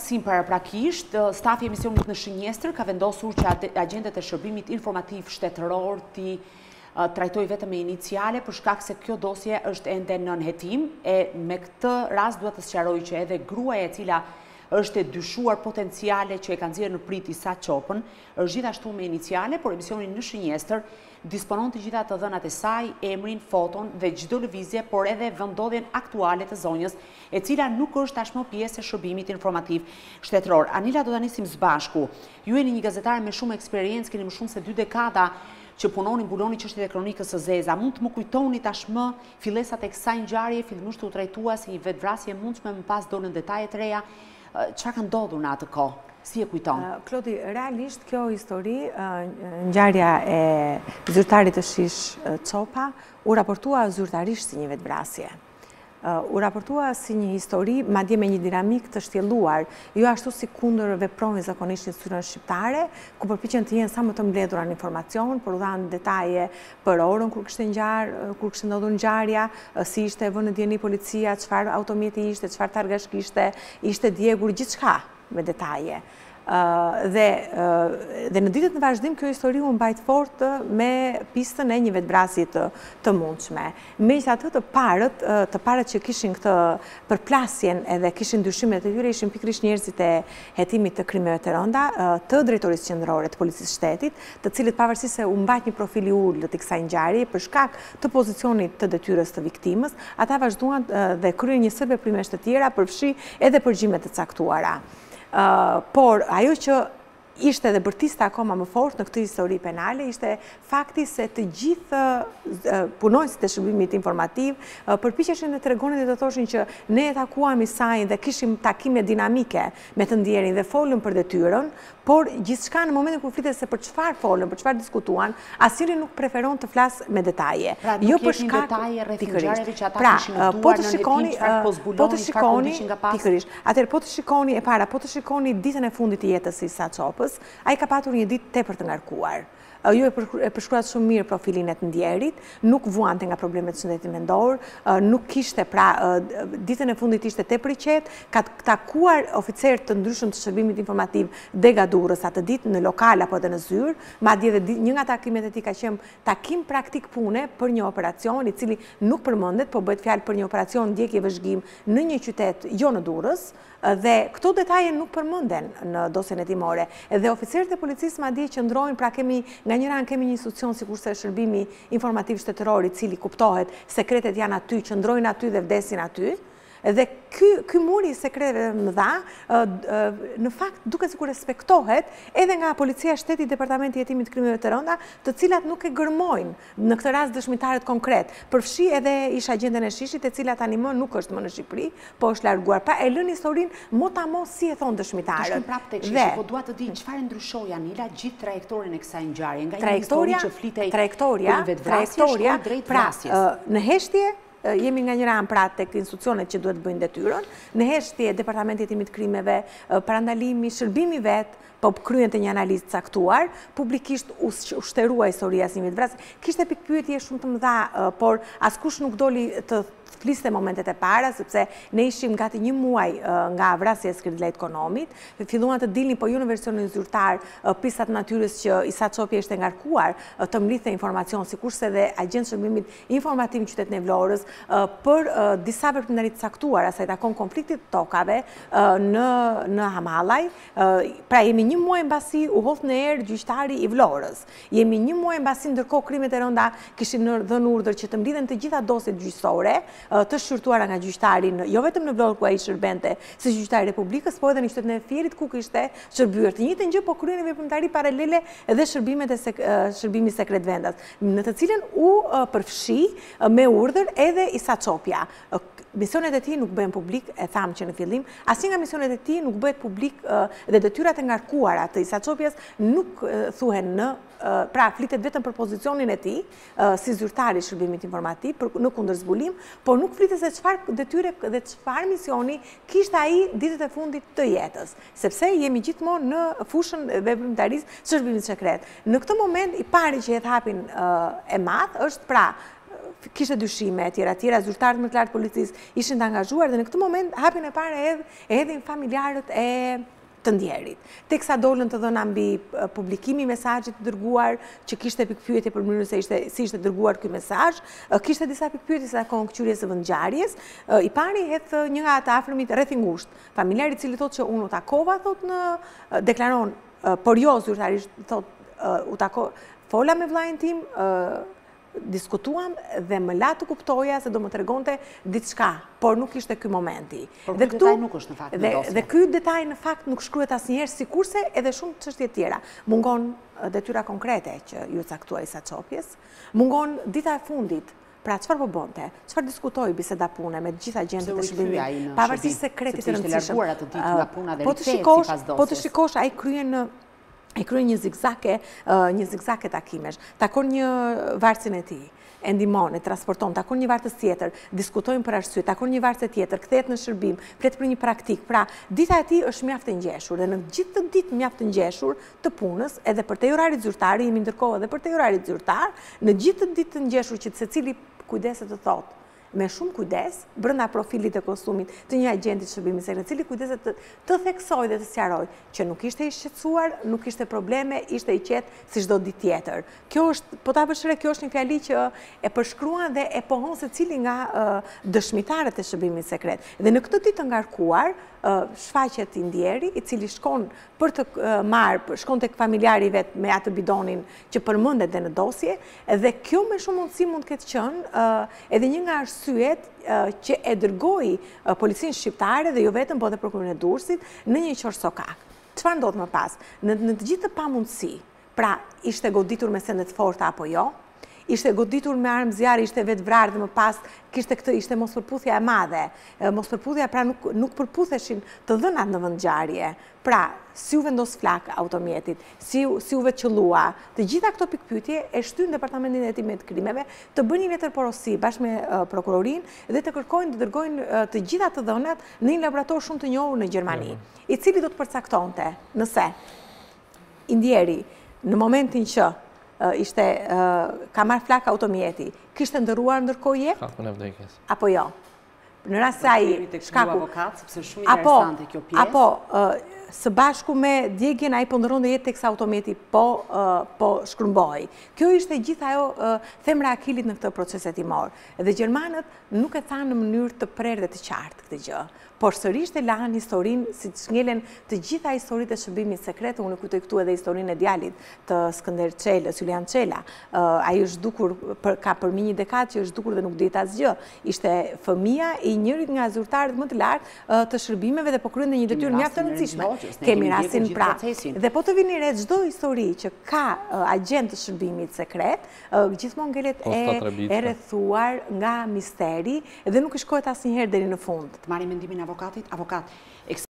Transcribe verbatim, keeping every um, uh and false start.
sim paraprakisht, stafi i emisionit në Shënjestër ka vendosur që agentët e shërbimit informativ shtetëror ti trajtoj vetëm me iniciale për shkak se kjo dosje është ende nën hetim e me këtë rast duhet të sqaroj që edhe gruaja e cila është e dyshuar potenciale që e kanë nxjerrë në prit Isa Çopën, është gjithashtu me iniciale, por emisioni në Shënjestër disponon të gjitha të dhënat e saj, emrin, foton dhe çdo lëvizje, por edhe vendodhjen aktuale të zonjës, e cila nuk është tashmë pjesë e shërbimit informativ shtetëror. Anila, do ta nisim së bashku. Ju jeni një gazetare me shumë eksperiencë, keni më shumë se dy dekada që punoni, mbuloni çështjet e kronikës së zeza. Mund të më kujtoni tashmë fillesat e kësaj ngjarje, fillimisht u trajtua si një vetvrasje e mundshme, më pas dolën detaje të reja. Çfarë ka ndodhur në atë kohë? Si e kujton? Klodi, realisht kjo histori, ngjarja e zyrtarit të Shish Çopa, u raportua zyrtarisht si një vetvrasje. U raportua si një histori, madje me një dinamik të shtjelluar, jo ashtu si kundër veprojnë zakonisht institucionet shqiptare, ku përpiqen të jenë sa më të mbledhura në informacion, por u dhanë detaje për orën kur kishte ngjarë, kur kishte ndodhur ngjarja, si ishte vënë në dieni policia, çfarë automjeti ishte, çfarë targash kishte, ishte djegur gjithçka me detaje. Dhe në ditët në vazhdim kjo histori u mbajt fort me pistën e një vetvrasje të mundshme. Megjithatë të parët, të parët që kishin këtë përplasjen edhe kishin dyshimet e tyre ishin pikërisht njerëzit e hetimit të krimeve të rënda, të drejtorisë qendrore të policisë shtetit, të cilët pavarësisht se u mbajt një profil i ulët i kësaj ngjarje për shkak të pozicionit të detyrës të viktimës, ata vazhduan dhe kryen një sër veprimesh të tjera përfshi edhe përgjime të caktuara. Por ajo që ishte dhe bërtiste akoma më fort në këtë histori penale, ishte fakti se të gjithë punonësit e shërbimit informativ përpiqeshin dhe tregonin dhe të thoshin që ne e takuam Isain dhe kishim takime dinamike me të ndjerin dhe folën për detyrën, por gjithçka në momentin kur flitet se për çfarë folën, për çfarë diskutuan, asnjëri nuk preferon të flasë me detaje. Pra nuk jepin detaje rreth ngjarjeve që ata kishin pra, po të shikoni, po zbuloni, çfarë kondishin nga pas. Pikërisht. Atëherë po të shikoni e para, po të shikoni ditën e fundit të jetës së Isa Çopës, ai ka patur një ditë tepër të ngarkuar. Ju e përshkruat shumë mirë profilin e të ndjerit, nuk vuante nga problemet shëndetit mendor, nuk kishte, pra, ditën e fundit ishte tepër i qetë, ka takuar oficerë të ndryshëm të shërbimit informativ dega Durrës atë ditë në lokal apo edhe në zyrë, madje edhe një nga takimet e tij ka qenë takim praktik pune për një operacion i cili nuk përmendet, po bëhet fjalë për një operacion ndjekje vëzhgim në një qytet jo në Durrës, dhe këto detaje nuk përmenden në dosjen hetimore. Dhe oficerët e policisë madje qëndrojnë, pra kemi nga njëra anë kemi një institucion sikurse shërbimi informativ shtetëror i cili kuptohet sekretet janë aty, qëndrojnë aty dhe vdesin aty. Dhe ky muri i sekreteve më dha, në fakt duket sikur respektohet edhe nga policia e shtetit, departamenti i hetimit të krimeve të rënda, të cilat nuk e gërmojnë në këtë rast dëshmitarët konkret. Përfshi edhe ish agjenten e Shishit, e cila tani më nuk është më në Shqipëri, po është larguar. Pra e lën historinë motamo si e thon dëshmitarët. Të prapë tek Shishi, po dua të di çfarë ndryshoi Anila gjithë trajektorin e kësaj ngjarje, nga një histori që flitej trajektoria, trajektoria drejt vrasjes. Në heshtje jemi nga njëra anë pra tek institucionet që duhet bëjnë detyrën, në heshtje departamenti i hetimit krimeve, parandalimi, shërbimi vet, po kryen të një analizë caktuar, publikisht u shterua historia si një vetvrasje. Kishte pikpyetje shumë të mëdha, por askush nuk doli të fliste momentet e para, sepse ne ishim gati një muaj nga vrasja e Skënderbeut Konomit, filluan të dilnin, po jo në versionin zyrtar, pistat natyrës që Isa Çopi ishte ngarkuar të mblidhte informacion, sikurse dhe agent shërbimit informativ në qytetin e Vlorës, për disa veprimtari të caktuara, sa i takon konfliktit të tokave në në Hamallaj. Pra jemi një muaj mbasi u hodh në erë gjyqtari i Vlorës. Jemi një muaj mbasi ndërkohë krimet e rënda kishin dhënë urdhër që të mblidhen të gjitha dosjet gjyqësore, të shqyrtuara nga gjyqtari, jo vetëm në Vlorë ku ai shërbente si gjyqtar i Republikës, po edhe në qytetin e Fierit ku kishte shërbyer. Të njëjtën gjë po kryen veprimtari paralele edhe shërbimet e shërbimit sekret vendas, në të cilën u përfshi me urdhër edhe Isa Çopja. Misionet e tij nuk bëhen publik, e tham që në fillim, asnjë nga misionet e tij nuk bëhet publik dhe detyrat e ngarkuara të Isa Çopjes nuk thuhen në, pra flitet vetëm për pozicionin e tij si zyrtar i shërbimit informativ në kundërzbulim, por nuk flitet se çfarë detyre dhe çfarë misioni kishte ai ditët e fundit të jetës, sepse jemi gjithmonë në fushën e veprimtarisë së shërbimit sekret. Në këtë moment i pari që jep hapin e madh është pra kishte dyshime, tjera tjera, zyrtarët më të lartë policisë ishin të angazhuar dhe në këtë moment hapin e parë edhe edhin familjarët e të ndjerit. Teksa dolën të dhëna mbi publikimi mesazhit të dërguar që kishte pikpyetje për mënyrën se ishte si ishte dërguar ky mesazh, kishte disa pikpyetje sa kohën këqyrjes së vendngjarjes. I pari hedh një nga të afërmit rreth i ngushtë, familjar i cili thotë që unë u takova, thotë në deklaron, por jo zyrtarisht, thotë u tako fola me vllajën tim, diskutuam dhe më la të kuptoja se do më tregonte diçka, por nuk ishte ky momenti. Por ky detaj nuk është në fakt në dosje. Dhe ky detaj në fakt nuk shkruhet asnjëherë, sikurse edhe shumë çështje tjera. Mungon detyra konkrete që ju caktuai sa çopjes, mungon dita e fundit. Pra, qëfar po bonte? Qëfar diskutoj biseda pune me gjitha gjendit e shërbimit? Pavarësisht sekretit të rëndësishëm. Po të shikosh, a i kryen e kryen një zigzake, një zigzake takimesh, takon një varësin e ti, e ndimon, e transporton, takon një vartës tjetër, diskutojnë për arsye, takon një vartës tjetër, kthehet në shërbim, flet për një praktik. Pra, dita e tij është mjaft e ngjeshur dhe në gjithë të ditë mjaft të ngjeshur të punës, edhe për te orarit zyrtar, jemi ndërkohë edhe për te orarit zyrtar, në gjithë të ditë të ngjeshur që secili kujdeset të thotë me shumë kujdes, brenda profilit të konsumit të një agenti të shërbimit sekret, cili kujdeset të, të theksoj dhe të sqaroj që nuk ishte i shqetësuar, nuk ishte probleme, ishte i qetë si çdo ditë tjetër. Kjo është, po ta vëshre, kjo është një fjali që e përshkruan dhe e pohon se cili nga uh, dëshmitarët e shërbimit sekret. Dhe në këtë ditë të ngarkuar, uh, shfaqet i ndjeri, i cili shkon për të uh, marrë, shkon tek familjari vet me atë bidonin që përmendet dhe në dosje, dhe kjo me shumë mundësi mund të ketë qenë uh, edhe një nga arsyet që e dërgoi policinë shqiptare dhe jo vetëm po dhe prokurorin e Durrësit në një qor sokak. Çfarë ndodh më pas? Në, në të gjithë të pamundësi, pra ishte goditur me sende të forta apo jo, ishte goditur me armë zjarri, ishte vetë vrarë dhe më pas kishte këtë, ishte mos përputhja e madhe. Mos përputhja pra nuk, nuk përputheshin të dhënat në vendngjarje. Pra, si u vendos flak automjetit, si, si u veçëllua, të gjitha këto pikpyetje e shtyn Departamentin e Hetimet të Krimeve të bëni letër porosi bashkë me uh, prokurorin dhe të kërkojnë të dërgojnë uh, të gjitha të dhënat në një laborator shumë të njohur në Gjermani, i cili do të përcaktonte nëse i ndjeri në momentin që Uh, ishte, uh, ka marrë flak automjeti, kishte ndërruar ndërkohë jep? Shkakun e vdekjes. Apo jo? Në rast se ai shkaku, avokat, sepse shumë apo, interesante kjo pjesë. Apo, uh, së bashku me djegjen ai po ndërronte jetë teksa automjeti po, uh, po shkrumboi. Kjo ishte gjithë ajo uh, themra e akilit në këtë proces hetimor. Dhe gjermanët nuk e thanë në mënyrë të prerë dhe të qartë këtë gjë. Por sërish e lanë historinë, si të shngelen të gjitha historitë e shërbimit sekret, unë kujtoj këtu edhe historinë e djalit të Skënder Çelës, Julian Çela. Uh, ai është dukur, për, ka përmi një dekadë që është dukur dhe nuk dihet asgjë. Ishte fëmia i njërit nga zyrtarët më të lartë uh, të shërbimeve dhe po kryen një detyrë mjaft të rëndësishme. Kemi rastin pra. Dhe po të vini re çdo histori që ka uh, agent të shërbimit sekret, uh, gjithmonë ngelet e, e rrethuar nga misteri dhe nuk i shkohet asnjëherë deri në fund. Të marrim mendimin avokatit, avokat.